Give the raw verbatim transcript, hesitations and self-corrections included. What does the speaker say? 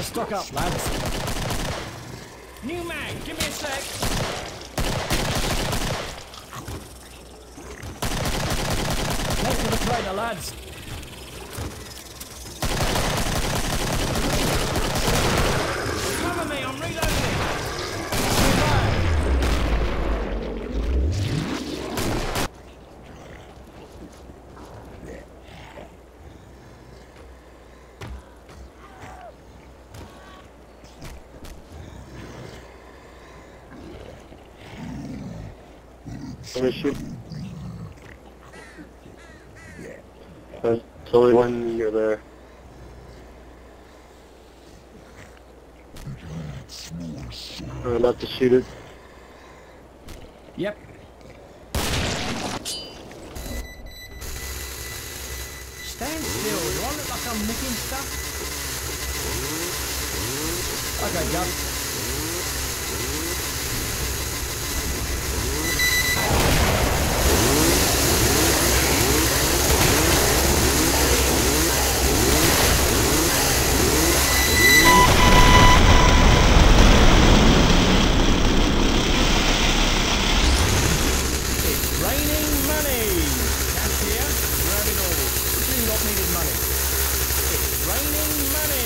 to stock up, lads. New mag, give me a sec. Head for the trader, lads. Cover me, I'm reloading. Let me shoot. That's only when you're there. I'm about to shoot it. Yep. Stand still. Do I look like I'm nicking stuff? Okay, Gov.